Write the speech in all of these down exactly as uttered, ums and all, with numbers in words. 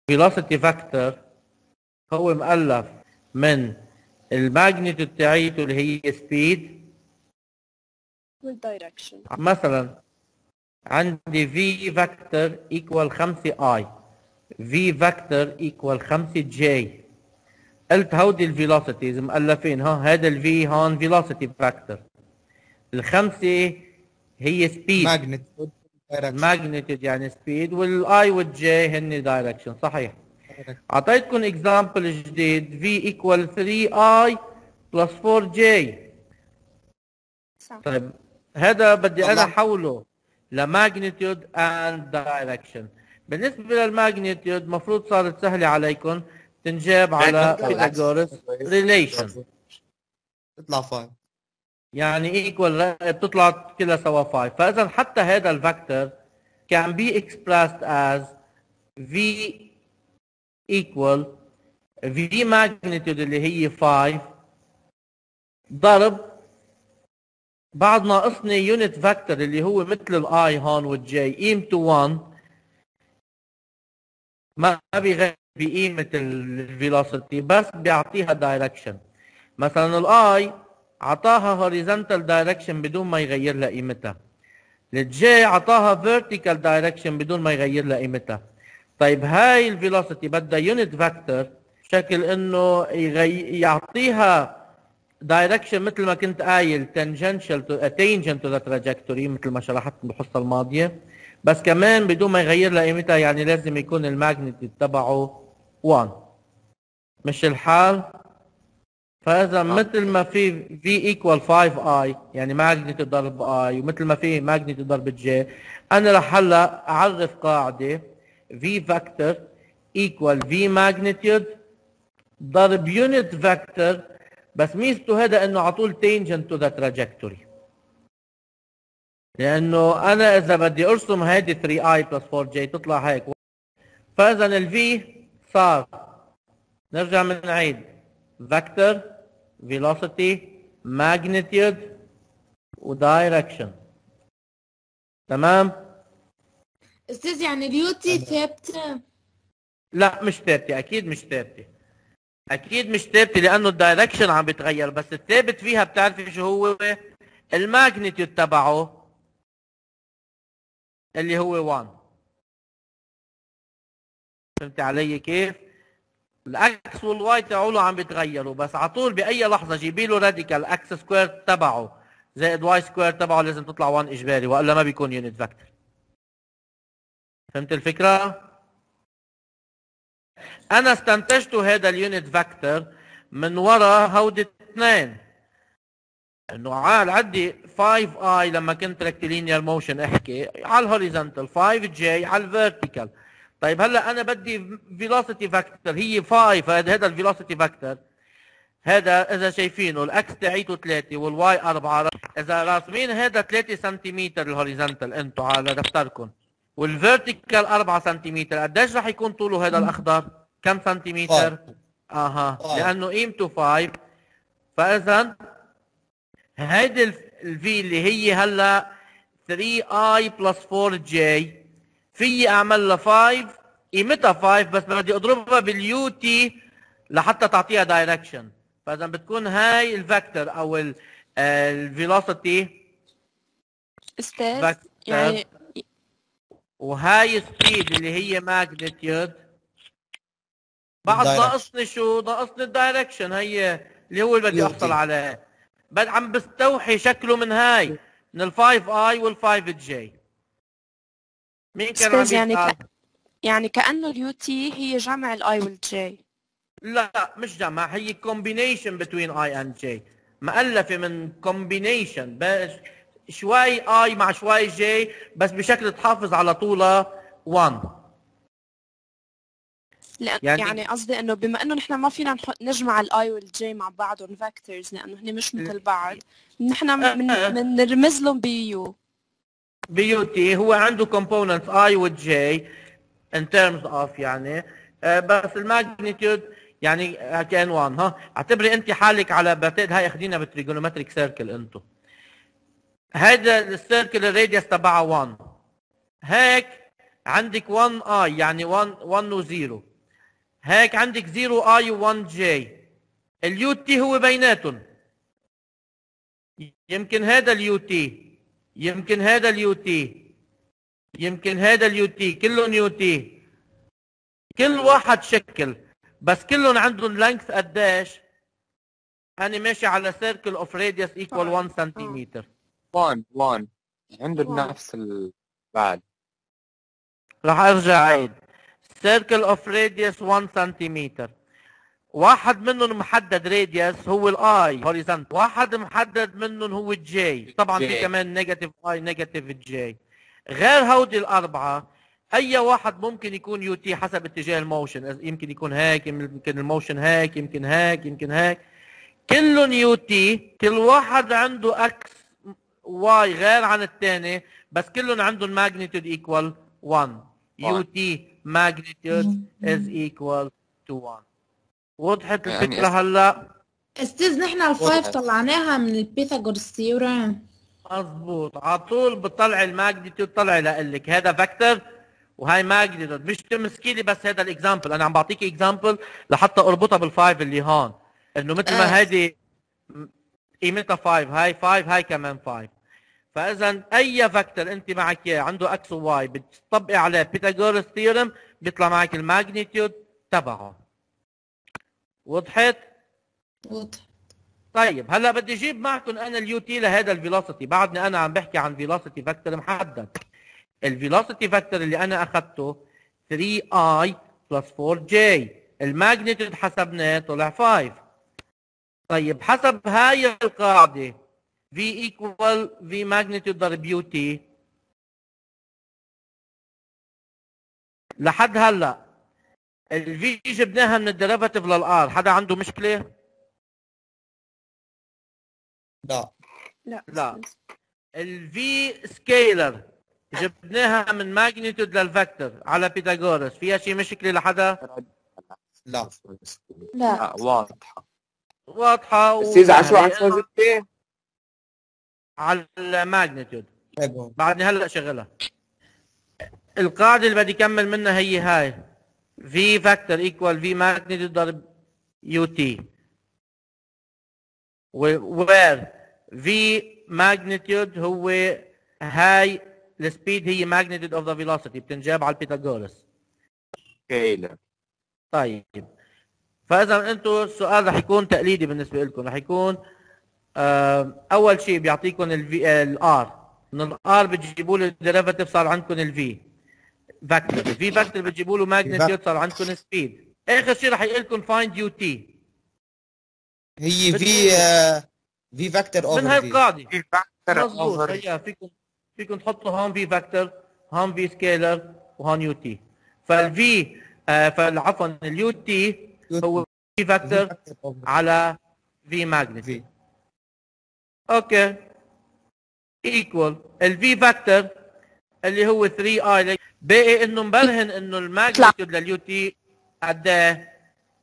velocity vector هو مؤلف من الماجنتيود تاعيته اللي هي speed والدايركشن. مثلا عندي v vector equal خمسة i v vector equal خمسة j. قلت هودي الفيلوسيتيز مؤلفين، ها هذا الفي هون فيلوسيتي فاكتور، الخمسه هي سبيد ماجنتيود الماجنتيود يعني سبيد، والاي والجي هن دايركشن. صحيح. اعطيتكم اكزامبل جديد في ايكوال ثري اي بلس فور جي. صح. طيب هذا بدي انا احوله لماجنتيود اند دايركشن. بالنسبه للماجنتيود مفروض صارت سهله عليكم، تنجاب على فيثاغورس ريليشن، تطلع فايف يعني ايكوال بتطلع كلها سوا فايف. فاذا حتى هذا الفاكتور can be expressed as v equal v magnitude اللي هي خمسة ضرب بعد ناقصني يونت فاكتور اللي هو مثل الاي هون والجي قيمته واحد، ما بيغير بقيمة الفيلوسيتي بس بيعطيها دايركشن. مثلا الاي عطاها هوريزونتال دايركشن بدون ما يغير لها قيمتها، الجي عطاها فيرتيكال دايركشن بدون ما يغير لها قيمتها. طيب هاي الفيلوسيتي بدها يونت فاكتور بشكل انه يغي... يعطيها دايركشن مثل ما كنت قايل تانجنشال تو تانجنت تو ذا تراجكتوري مثل ما شرحت بالحصه الماضيه، بس كمان بدون ما يغير لها قيمتها، يعني لازم يكون الماجنتيود تبعه واحد. مش الحال؟ فاذا مثل ما في V equal خمسة i يعني ماجنتيود ضرب i، ومثل ما في ماجنتيود ضرب j، انا رح هلا اعرف قاعده V vector equal V magnitude ضرب unit vector، بس ميزته هذا انه على طول tangent to the trajectory. لانه انا اذا بدي ارسم هيدي ثري اي بلس فور جي تطلع هيك. فاذا الفي صار، نرجع بنعيد فيكتور فيلوسيتي ماجنتيود ودايركشن. تمام؟ استاذ يعني اليوتي ثابته؟ لا مش ثابته، اكيد مش ثابته، اكيد مش ثابته لانه الدايركشن عم بيتغير، بس الثابت فيها بتعرفي شو هو؟ الماجنتيود تبعه اللي هو واحد. فهمت علي كيف؟ الاكس والواي تاعوله عم بيتغيروا، بس على طول باي لحظه جيبي له راديكال اكس سكوير تبعه زائد واي سكوير تبعه لازم تطلع واحد اجباري، والا ما بيكون يونت فاكتور. فهمت الفكره؟ انا استنتجت هذا اليونت فاكتور من وراء هودي اثنين، انه عال عندي خمسة اي لما كنت ريكتيلينير موشن احكي على الهوريزونتال، خمسة جي على الفيرتيكال. طيب هلا انا بدي فيلوسيتي فاكتور هي خمسة، فهذا هذا الفيلوسيتي فاكتور هذا اذا شايفينه الاكس تاعيته ثلاثة والواي أربعة، اذا راسمين هذا ثلاثة سنتيمتر الهوريزونتال انتم على دفتركم، والفيرتيكال أربعة سنتيمتر، قديش راح يكون طوله هذا الاخضر؟ كم سنتيمتر؟ اها لانه قيمته خمسة. فاذا هيدي الفي اللي هي هلا ثري اي بلس فور جي في اعمل لها خمسة، قيمتها خمسة بس بدي اضربها باليو تي لحتى تعطيها دايركشن. فاذا بتكون هاي الفاكتور او الفيلوسيتي استاذ يعني وهاي سبيد اللي هي ماجنتيود، بعد ناقصني شو؟ ناقصني الدايركشن، هي اللي هو اللي بدي احصل عليه. بل عم بستوحي شكله من هاي من ال خمسة اي وال خمسة جي. مين كان عم يعني يسأل؟ ك... يعني كأنه اليو تي هي جمع الاي والجي. لا مش جمع، هي combination between I and J، مؤلفة من combination بس شوي I مع شوي J بس بشكل تحافظ على طولها واحد. لأن يعني, يعني قصدي انه بما انه نحن ما فينا نحط نجمع الاي والجي مع بعضهم فاكتورز لانه هن مش مثل بعض، نحن بنرمز لهم بيو بيو تي. هو عنده components I و J in terms of يعني بس الماجنتيود يعني كان واحد. ها اعتبري انت حالك على بعتقد هاي اخذينها بالتريجونومتريك سيركل انتم. هيدا السيركل الراديوس تبعها واحد، هيك عندك واحد اي يعني واحد واحد و صفر، هيك عندك صفر اي و1 جي. اليو تي هو بيناتهم، يمكن هذا اليو تي، يمكن هذا اليو تي، يمكن هذا اليو تي، كلهم يو تي، كل واحد شكل، بس كلهم عندهم لينث قديش؟ أنا ماشي على سيركل اوف راديوس ايكوال واحد سنتيمتر. واحد واحد عنده واحد. نفس ال بعد. راح ارجع عيد. سيركل اوف راديوس واحد سنتيمتر. واحد منهم محدد راديوس هو الاي هوريزونت، واحد محدد منهم هو الجي، طبعا في جي. كمان نيجاتيف اي نيجاتيف جي. غير هودي الاربعه اي واحد ممكن يكون يو تي حسب اتجاه الموشن، يمكن يكون هيك، يمكن الموشن هيك، يمكن هيك، يمكن هيك، كلهم يو تي. كل واحد عنده اكس واي غير عن الثاني، بس كلهم عندهم ماجنتيود ايكوال واحد. يو تي ماجنتيود از ايكوال تو واحد. وضحت يعني الفكره هلا؟ استاذ نحن الفايف واضح. طلعناها من البيثاغورس ثيورم. مظبوط، على طول بتطلع الماجنتيود، طلع لك هذا فاكتور وهي ماجنتيود. مش تمسكي لي بس هذا الاكزامبل، انا عم بعطيك اكزامبل لحتى اربطها بالفايف اللي هون، انه مثل ما آه. هيدي قيمتها خمسة، هاي خمسة، هاي كمان خمسة. فاذا اي فاكتور انت معك اياه عنده اكس وواي بتطبقي عليه بيثاغورس ثيورم بيطلع معك الماجنتيود تبعه. وضحت؟ واضح. طيب هلا بدي اجيب معكم انا اليو تي لهذا الفيلوسيتي، بعدني انا عم بحكي عن فيلوسيتي فاكتور محدد. الفيلوسيتي فاكتور اللي انا اخذته ثري اي بلس فور جي، الماجنتيود حسبناه طلع خمسة. طيب حسب هاي القاعده V equal V magnitude ضرب يو تي، لحد هلا ال V جبناها من الديريفاتيف للار، حدا عنده مشكله؟ لا. لا لا. ال V سكيلر جبناها من ماجنتيود للفاكتور على بيثاغورس، فيها شي مشكله لحدا؟ لا. لا. واضحة. واضحه استاذ على شو وسهله. عشان زدتي؟ على الماجنتيود. هيك هون. بعدني هلا شغلها. القاعده اللي بدي اكمل منها هي هاي V factor equal V magnitude ضرب يو تي، where V magnitude هو هاي السبيد، هي magnitude of the velocity، بتنجاب على البيثاغورس. سكيلر. طيب فاذا انتم السؤال رح يكون تقليدي بالنسبه لكم، رح يكون آه، اول شيء بيعطيكم الار، من الار بتجيبوا له الديريفاتيف صار عندكم الفي فاكتور، الفي فاكتور بتجيبوا له ماجنتيود صار عندكم سبيد. اخر شيء رح يقول لكم فايند يو تي، هي في آه، في فاكتور من اوفر هاي في. القاعده. في فاكتور مضبوط، اوفر. هي فيكم فيكم تحطوا هون في فاكتور، هون في سكيلر، وهون يو تي. فالفي آه فالعفوا اليو تي هو في فاكتور على في ماجنتيود. اوكي ايكوال الفي فاكتور اللي هو ثري اي، باقي انه مبرهن انه الماجنتيود لليو تي قد ايه؟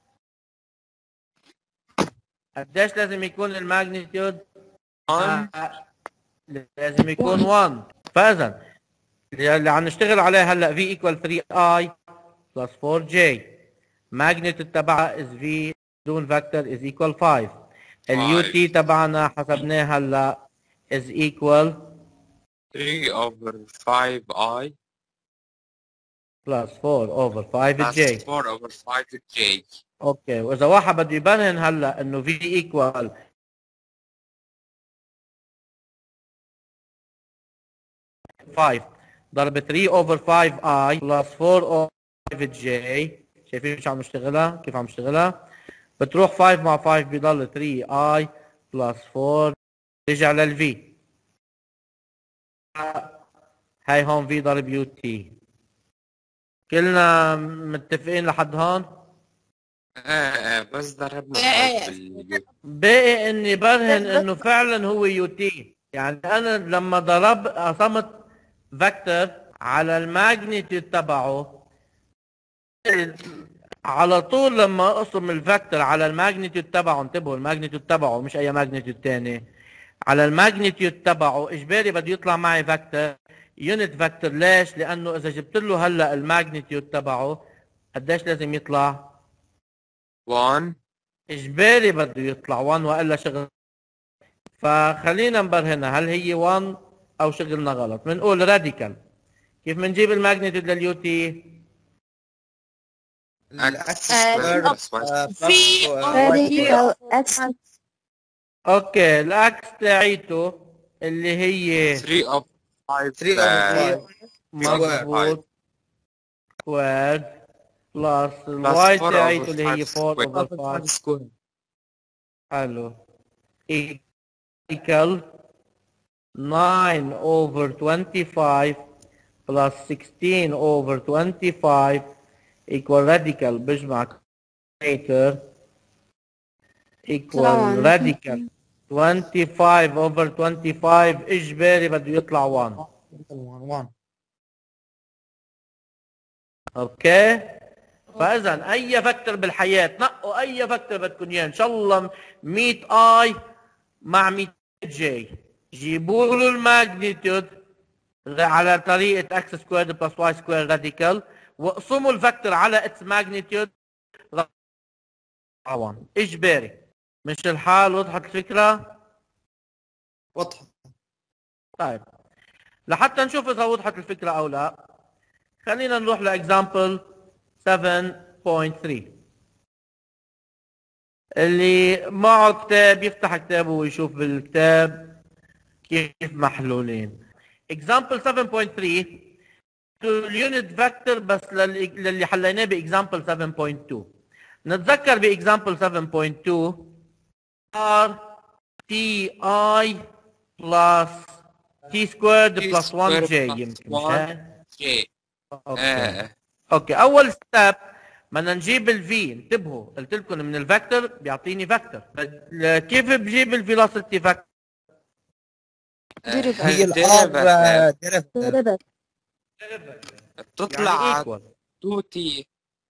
قديش لازم يكون الماجنتيود؟ واحد. آه لازم يكون واحد. فاذا اللي عم نشتغل عليه هلا في ايكوال ثري اي بلس فور جي، ماجنتيود تبعها از في دون فاكتور از ايكوال خمسة. اليو تي تبعنا حسبناه هلا از ايكوال ثري over فايف I بلس فور اوفر خمسة plus جي. فور over فايف J. اوكي، واذا واحد بده يبرهن هلا انه في ايكوال خمسة ضرب ثري اوفر فايف اي بلس فور اوفر فايف جي، شايفين شو عم نشتغلها؟ كيف عم نشتغلها؟ بتروح خمسة مع خمسة بضل ثري اي بلس فور، رجع للفي. هاي هون في ضرب يو تي. كلنا متفقين لحد هون؟ ايه بس ضربنا إيه. فايف بال باقي اني برهن انه فعلا هو يو تي، يعني انا لما ضرب قسمت فاكتور على الماجنتيود تبعه، على طول لما اقسم الفاكتور على الماجنتيود تبعه، انتبهوا الماجنتيود تبعه مش اي ماجنتيود ثاني، على الماجنتيود تبعه اجباري بده يطلع معي فاكتور يونت فاكتور. ليش؟ لانه اذا جبت له هلا الماجنتيود تبعه قديش لازم يطلع؟ one اجباري بده يطلع واحد والا شغل. فخلينا نبرهنها هل هي واحد او شغلنا غلط. بنقول راديكال. كيف بنجيب الماجنتيود لليو تي؟ الاكس آه، سكوير plus y في radical x اوكي الاكس تاعيته اللي هي three of five three over uh, five مظبوط سكوير بلس plus الواي four تاعيته over اللي هي five أربعة square. اوفر خمسة square. حلو equal nine over twenty-five plus sixteen over twenty-five equal radical بجمع calculator equal طلع radical twenty-five over twenty-five اجباري بده يطلع واحد. one اوكي فاذا اي فاكتور بالحياه نقوا اي فاكتور بدكم اياه ان شاء الله مية اي مع مية جي جيبوا له الماجنتيود على طريقه اكس سكويرد بلس واي سكوير راديكال واقسموا الفاكتور على اتس ماجنتيود طبعا اجباري. مش الحال وضحت الفكره؟ واضحة. طيب لحتى نشوف اذا وضحت الفكره او لا خلينا نروح لاكزامبل سبعة نقطة ثلاثة. اللي معه كتاب يفتح كتابه ويشوف بالكتاب كيف محلولين. example سبعة نقطة ثلاثة اليونت فاكتور بس للي للي حليناه باكزامبل سبعة نقطة اثنين. نتذكر باكزامبل سبعة نقطة اثنين r تي اي بلس تي سكويرد T بلس واحد square جي plus يمكن one مشان J. اوكي آه. اوكي اول ستيب بدنا نجيب الفي. انتبهوا قلت لكم من الفاكتور بيعطيني فاكتور. كيف بجيب الفيلوسيتي فاكتور؟ derivative. هي derivative. الار ديريفيتيف بتطلع يعني على ايكوال two T.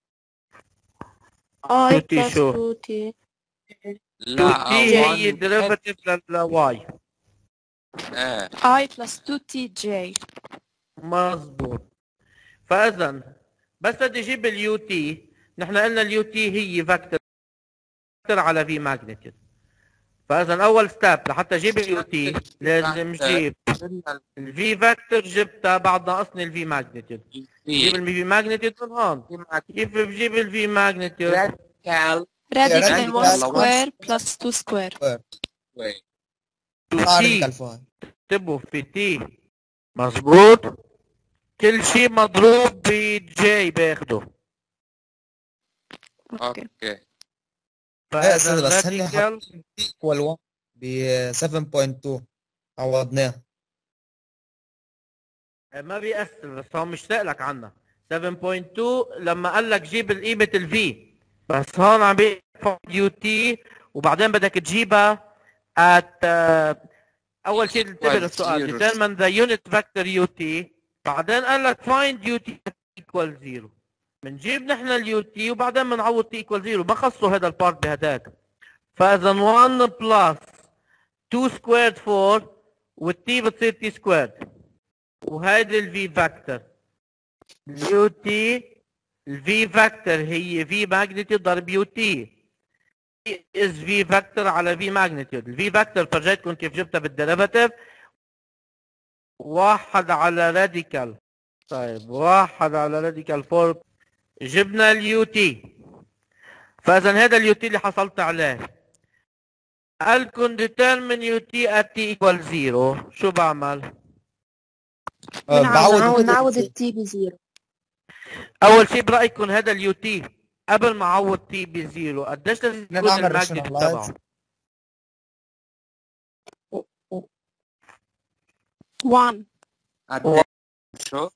I two t plus شو؟ two t تو لا تي هي one ديريفاتيف للواي. آه. I plus two t j. مظبوط. فاذا بس بدي اجيب اليو تي. نحن قلنا اليو تي هي فاكتور على في ماجنتيود. فاذا اول ستيب لحتى اجيب اليو تي لازم جيب الفي فاكتور جبتها بعد ناقصني الفي ماجنتيود. جيب الفي ماجنتيود من هون. كيف بجيب الفي ماجنتيود؟ radical Radical radical one one square plus two square. way. تو راديكال تي فاي اكتبوا في تي. مظبوط. كل شيء مضروب بجي باخده. اوكي. اوكي ايه فاذا استاذ بس هن راديكال ايكوال واحد ب سبعة نقطة اثنين عوضناه. ما بيأثر بس هو مش سألك عنها. سبعة نقطة اثنين لما قال لك جيب قيمة الفي بس هون عم بيقول يو تي وبعدين بدك تجيبها at uh, اول شيء انتبه للسؤال zero. determine the unit vector يو تي بعدين قال لك find يو تي equal zero. بنجيب نحن اليو تي وبعدين بنعوض تي equal zero. ما خصوا هذا البارت بهداك. فاذا واحد بلس اثنين سكويرد أربعة والتي بتصير تي سكويرد وهيدي الفي فاكتور. اليو تي الفي فاكتور هي في ماجنتيود ضرب يو تي از في فاكتور على في ماجنتيود. الفي فاكتور فرجيتكم كيف جبتها بالديريفاتيف. واحد على راديكال. طيب واحد على راديكال أربعة جبنا اليو تي. فاذا هذا اليو تي اللي حصلت عليه. قالكم determine يو تي at t equal zero. شو بعمل؟ آه، بعوض نعوض نعوض التي بزيرو. اول شيء برايكم هذا اليو تي قبل ما اعوض تي بزيرو قديش لازم بدنا يكون نعمل الماجنتيود rationalize. تبعه؟ one. قد شو؟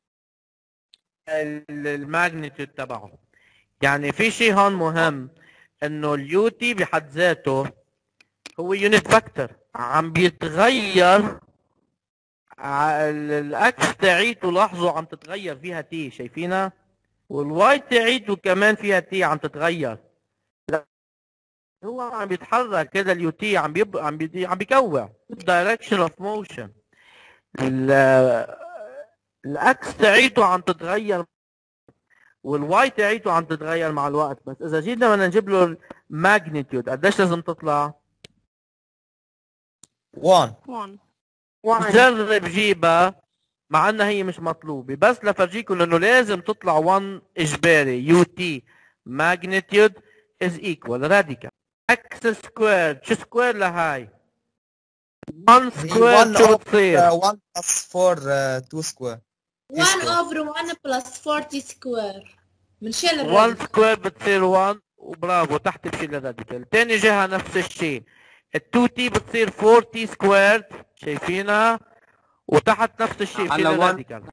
ال- الماجنتيود تبعه. يعني في شيء هون مهم انه اليو تي بحد ذاته هو يونت فاكتور عم بيتغير. ع- ال- الاكس تاعيته لاحظوا عم تتغير فيها تي شايفينها والواي تاعيته كمان فيها تي عم تتغير. لا هو عم بيتحرك كده اليو تي عم بيب... عم بي... عم بيكوع direction of motion. ال- الاكس تاعيته عم تتغير والواي تاعيته عم تتغير مع الوقت، بس اذا جينا بدنا نجيب له الماجنتيود قديش لازم تطلع؟ واحد. واحد. جرب جيبها مع انها هي مش مطلوبه، بس لفرجيكم انه لازم تطلع واحد اجباري. يو تي magnitude is equal radical x squared. شو سكوير لهاي؟ واحد هي سكوير واحد شو over بتصير؟ uh, one plus four uh, two square. T one square. over one plus forty square. بنشيل واحد الراديكال. سكوير بتصير واحد، وبرافو تحت بشيل الراديكال. تاني جهة نفس الشيء، ال تو تي بتصير فور تي سكويرد، شايفينها؟ وتحت نفس الشيء على بشيل واحد. الراديكال.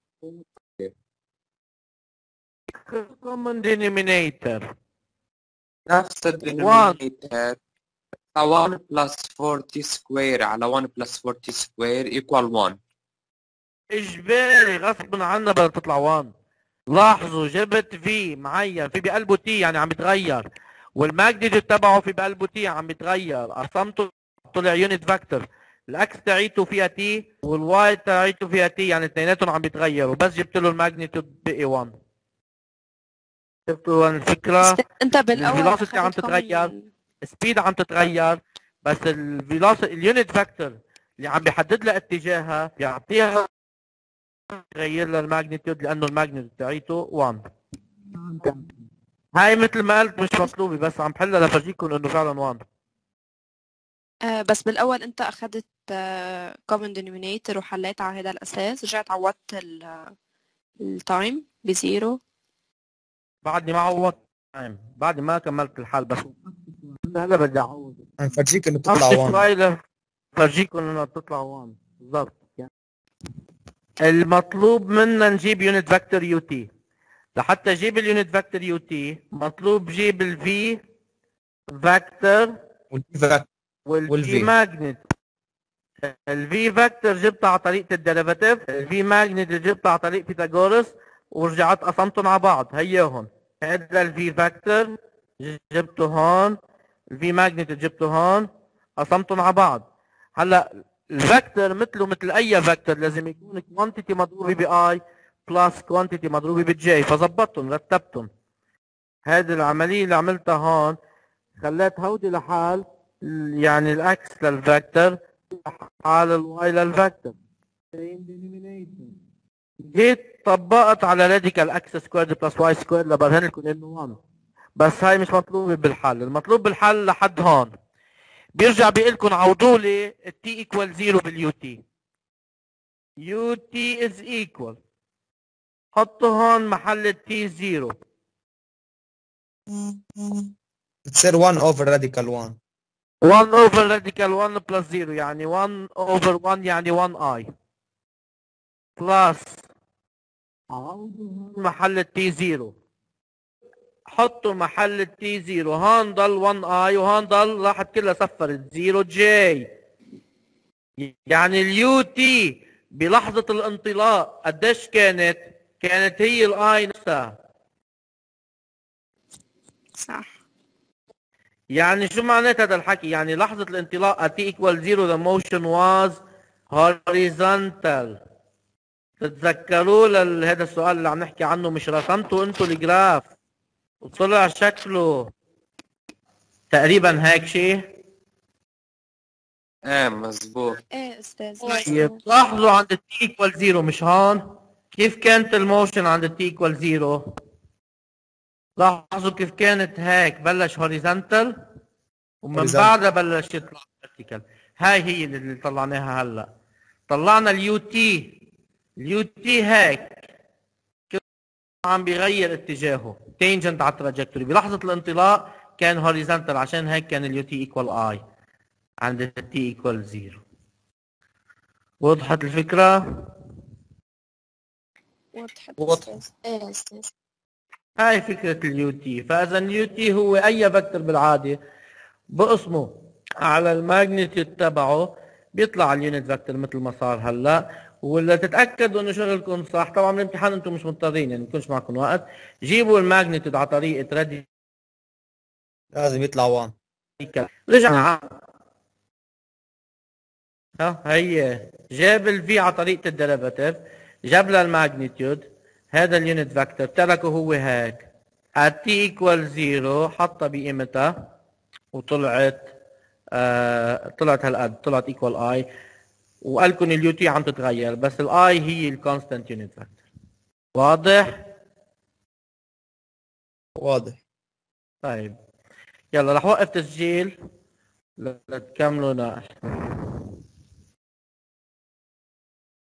common denominator نفس واحد. الدينومينيتر. واحد plus forty square على واحد plus forty square equal one. اجباري غصب عنا بدها تطلع واحد. لاحظوا جبت في معين في بقلبه تي يعني عم بيتغير، والماجنتيود تبعه في بقلبه تي عم بيتغير، قسمته طلع يونت فاكتور. الاكس تاعيته فيها تي والواي تاعيته فيها تي، يعني اثنيناتهم عم بيتغيروا، بس جبت له الماجنتيود بقي واحد. شفتوا الفكره؟ أستاذ، انت بالاول الفيلوسيتي عم اخذت تتغير، common. السبيد عم تتغير، بس الفيلوسيتي اليونت فاكتور اللي عم بيحدد لها اتجاهها بيعطيها يغير لها الماجنتيود، لانه الماجنتيود تاعيته واحد. هاي مثل ما قلت مش مطلوبه، بس عم بحلها لفرجيكم انه فعلا واحد. آه بس بالاول انت اخذت آه common denominator وحليت على هذا الاساس، رجعت عوضت التايم بزيرو. بعدني ما عوضت تايم، بعدني ما كملت الحل، بس هلا بدي اعوض. هنفرجيك انه تطلع اخذ واحد. شوي لفرجيكم انه تطلع واحد بالضبط. يعني المطلوب منا نجيب يونت فاكتور يو تي. لحتى اجيب اليونت فاكتور يو تي مطلوب جيب الفي فاكتور والفي فاكتور والفي والفي. ماجنت. الفي فاكتور جبتها على طريقه الديريفاتيف، الفي ماجنت جبتها على طريق فيثاغورس، ورجعت قسمتهم على بعض. هيهم هذا الفي فاكتور جبته هون، الفي ماجنت جبته هون، قسمتهم على بعض. هلا الفاكتور مثله مثل اي فاكتور لازم يكون كوانتيتي مضروبه باي بلس كوانتيتي مضروبه بالجي، فظبطتهم رتبتهم. هذه العمليه اللي عملتها هون خليت هودي لحال، يعني الاكس للفاكتور حال الواي للفاكتور. جيت طبقت على راديكال اكس سكويرد بلس واي سكويرد لبرهن لكم انه واحد، بس هاي مش مطلوبه بالحل. المطلوب بالحل لحد هون بيرجع بيقول لكم عوضوا لي التي ايكوال زيرو باليو تي. يو تي از ايكوال، حطوا هون محل التي زيرو، بتصير واحد over radical واحد. واحد over radical واحد plus زيرو يعني واحد over واحد يعني واحد اي بلس محل التي زيرو. حطوا محل التي زيرو، هون ضل واحد اي وهون ضل راحت كلها صفرت زيرو جي. يعني اليو تي بلحظة الانطلاق قديش كانت؟ كانت هي الاي نفسها. صح. يعني شو معنات هذا الحكي؟ يعني لحظة الانطلاق at t equal zero the motion was horizontal. تتذكروا هذا السؤال اللي عم نحكي عنه؟ مش رسمتوا انتوا الجراف وطلع شكله تقريبا هيك شيء؟ ايه مظبوط. ايه استاذ طيب مظبوط. لاحظوا عند التي equal زيرو مش هون كيف كانت الموشن عند التي equal زيرو؟ لاحظوا كيف كانت هيك، بلش هوريزونتال ومن Horizontal. بعدها بلش يطلع فيرتيكال. هاي هي اللي طلعناها هلا. طلعنا اليو تي، اليو تي هيك عم بيغير اتجاهه تينجنت على التراجكتوري. بلحظه الانطلاق كان هوريزونتال، عشان هيك كان اليو تي ايكوال اي عند التي ايكوال زيرو. وضحت الفكره؟ وضحت وضحت. استاذ. ايه استاذ. هاي فكره اليو تي. فاذا اليو تي هو اي فكتور بالعاده بقسمه على الماجنتيود تبعه بيطلع اليونت فاكتور مثل ما صار هلا. ولا تتاكدوا انه شغلكم صح، طبعا بالامتحان انتم مش مضطرين يعني بيكونش معكم وقت، جيبوا الماجنتيود على طريقه راديكال. لازم يطلع واحد. رجعنا ها هي جاب الفي على طريقه الديريفاتيف، جاب لها الماجنتيود، هذا اليونت فاكتور تركه هو هيك at t equal zero حطها بقيمتها وطلعت آه طلعت هالقد طلعت equal i وقال لكم اليو تي عم تتغير بس الاي هي الكونستانت يونت فاكتور. واضح؟ واضح. طيب يلا رح وقف تسجيل لتكملوا نقاش.